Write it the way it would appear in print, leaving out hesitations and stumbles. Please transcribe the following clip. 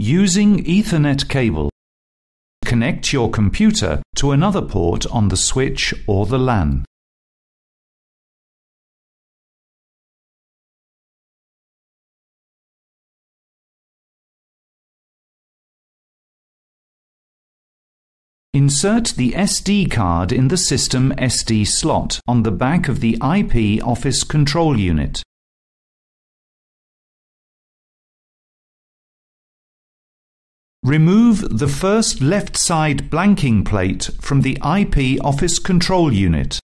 Using Ethernet cable, connect your computer to another port on the switch or the LAN. Insert the SD card in the system SD slot on the back of the IP Office control unit. Remove the first left side blanking plate from the IP Office control unit.